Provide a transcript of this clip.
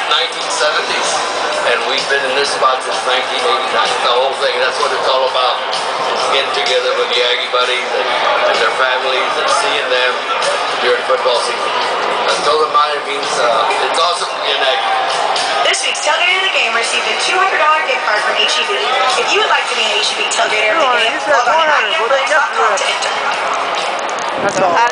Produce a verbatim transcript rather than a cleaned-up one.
nineteen seventies, and we've been in this spot since nineteen eighty-nine. The whole thing, that's what it's all about. It's getting together with the Aggie buddies and, and their families and seeing them during football season. And Toda Madre means uh, it's awesome to be an Aggie. This week's Tailgater of the Game received a two hundred dollar gift card from H E B. If you would like to be an H E B Tailgater of the Game, log on to I E M Brands dot com to enter. That's all.